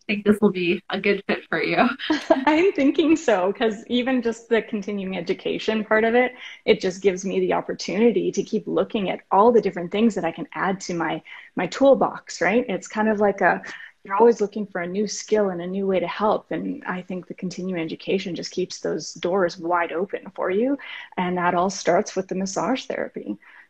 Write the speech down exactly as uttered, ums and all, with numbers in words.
think this will be a good fit for you. I'm thinking so, because even just the continuing education part of it, it just gives me the opportunity to keep looking at all the different things that I can add to my my toolbox, right? It's kind of like a you're always looking for a new skill and a new way to help. And I think the continuing education just keeps those doors wide open for you. And that all starts with the massage therapy.